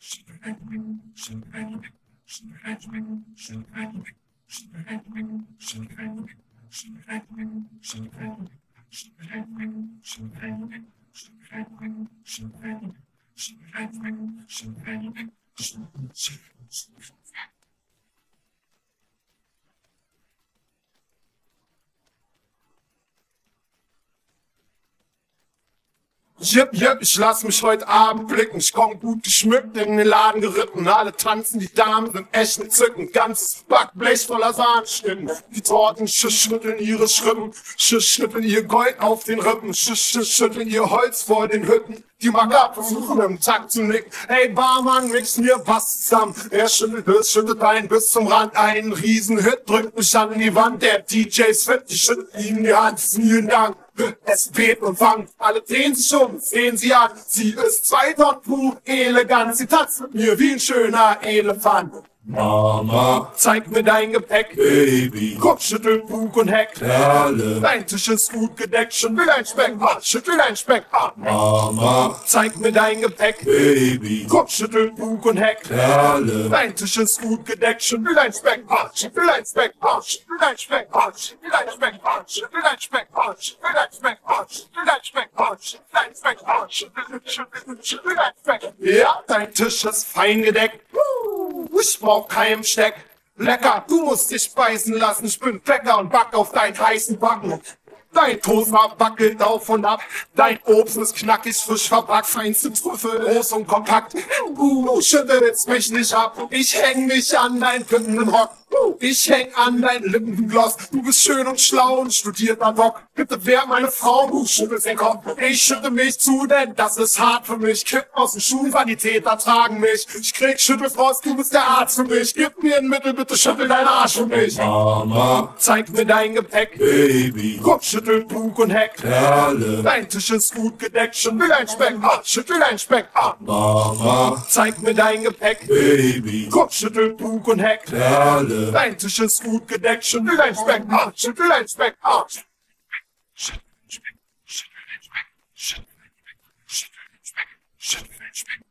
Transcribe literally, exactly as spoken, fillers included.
Jip, jip, ich lass mich heute Abend blicken. Ich komm gut geschmückt in den Laden geritten. Alle tanzen, die Damen sind echt entzückend. Ganzes Backblech voller Sahnenschnitten. Die Torten sch schütteln ihre Schrippen. Sch schütteln ihr Gold auf den Rippen. Sch sch schütteln ihr Holz vor den Hütten. Die Macker versuchen im Takt zu nicken. Hey Barmann, mix mir was zusammen. Er schüttelt es, schüttelt ein bis zum Rand. Ein Riesenhit drückt mich an die Wand. Der D J's fit, ich schüttel ihm die Hand. Vielen Dank. Es weht und wankt, alle drehen sich um, sehen sie an. Sie ist zwei Tonnen pur elegant. Sie tanzt mit mir wie ein schöner Elefant. Mama, Zeig mir dein Gepäck, Baby, Kopf schüttelt Bug und Heck. Perle, Dein Tisch ist gut gedeckt, schüttel dein Speck, ah, schüttel dein Speck, ah. Mama, Zeig mir dein Gepäck, Baby, Kopf schüttelt Bug und Heck. Perle, Dein Tisch ist gut gedeckt, schüttel dein Speck, ah, schüttel dein Speck, ah, schüttel dein Speck, ah, schüttel dein Speck, ah, schüttel dein Speck, ah, schüttel dein Speck, ah, schüttel dein Speck, ah, schüttel dein Speck, ah, schüttel, schüttel, schüttel dein Speck. Ja, dein Tisch ist fein gedeckt. Ich brauch keinen Steck. Lecker, du musst dich speisen lassen. Ich bin Bäcker und back auf deinen heißen Backen. Dein Toastbrot wackelt auf und ab. Dein Obst ist knackig, frisch verpackt. Feinste Trüffel, groß und kompakt. Du schüttelst mich nicht ab. Ich häng mich an deinen pimpenden Rock. Ich häng an deinen Lippengloss. Du bist schön und schlau und studierter Doc. Bitte wär meine Frau, du schüttelst den Kopf. Ich schütte mich zu, denn das ist hart für mich. Kipp aus den Schuhen, Sanitäter tragen mich. Ich krieg Schüttelfrost, du bist der Arzt für mich. Gib mir ein Mittel, bitte schüttel deinen Arsch für mich. Mama, Zeig mir dein Gepäck, Baby, Kopf schüttelt Bug und Heck. Perle, Dein Tisch ist gut gedeckt, schüttel dein Speck, ah, schüttel dein Speck, ah. Mama, Zeig mir dein Gepäck, Baby, Kopf schüttelt Bug und Heck. Perle, Dein Tisch ist gut gedeckt, schüttel dein Speck, ah, schüttel dein Speck, ah. Schüttel dein Speck, schüttel dein Speck, schüttel dein Speck, schüttel dein Speck, schüttel dein Speck.